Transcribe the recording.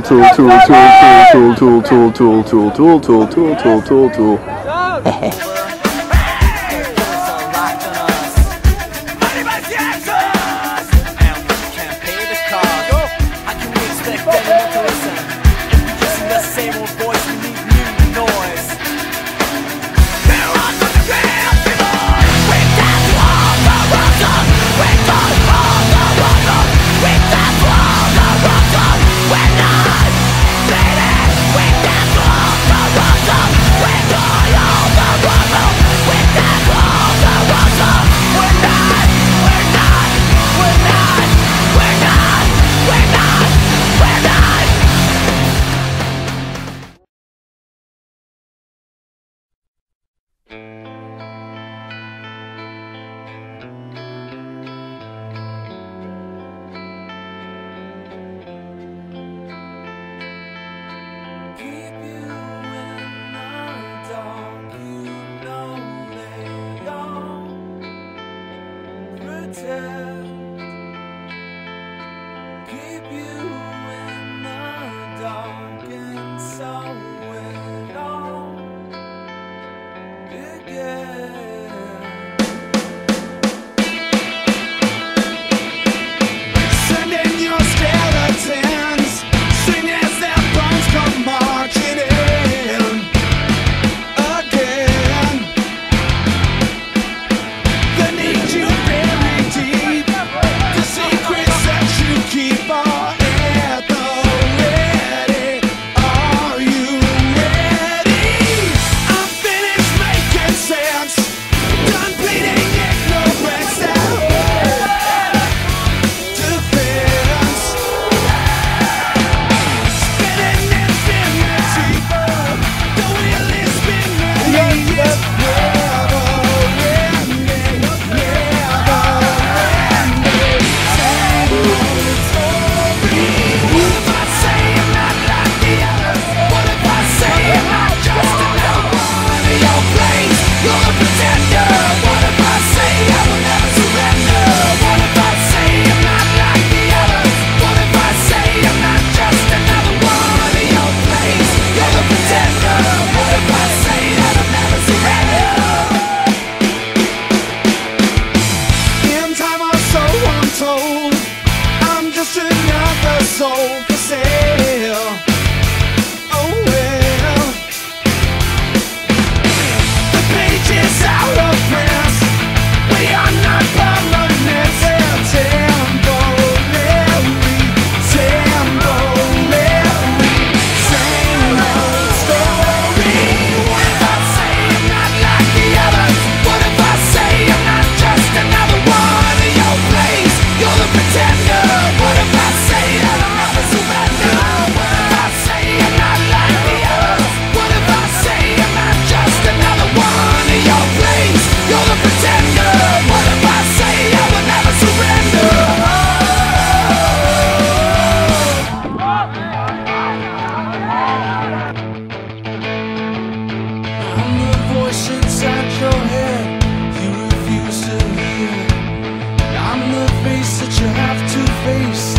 tool. Keep you in the dark, and so it all began. Sending your skeletons, sing as their bones come marching in again. They need you buried deep, the secrets that you keep are at the ready. Are you ready? I'm finished making sense, done bleeding ignorance out defense. Spinning infinity, the wheel is spinning, it's never ending, never ending. What if I say I'm not like the others? What if I say I'm not just another one of your plays? You're a pretender. What if I say I will never surrender? What if I say I'm not like the others? What if I say I'm not just another one of your plays? You're a pretender. What if I say that I'll never surrender? In time or so I'm told, I'm just another soul for sale. Oh well, the page is out of print. We are not permanent. They're temporary, same old story. What if I say I'm not like the others? What if I say I'm not just another one of your plays? You're the pretender. What if I say that I'll never surrender? What if I say I'm not like the others? What if I say I'm not just another one of your plays? You're the pretender. What if I say I will never surrender? I'm the voice inside your head you refuse to hear. I'm the face that you have to face.